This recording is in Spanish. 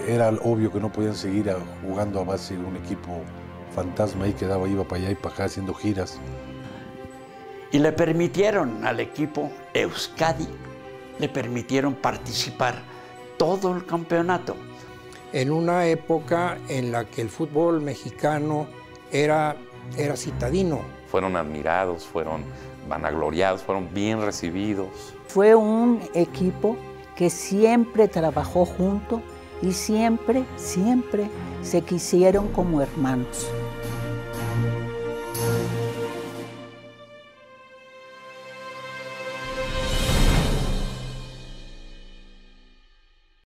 era obvio que no podían seguir jugando a base de un equipo fantasma ahí que iba para allá y para acá haciendo giras. Y le permitieron al equipo Euskadi, le permitieron participar todo el campeonato. En una época en la que el fútbol mexicano era citadino. Fueron admirados, fueron vanagloriados, fueron bien recibidos. Fue un equipo que siempre trabajó junto y siempre se quisieron como hermanos.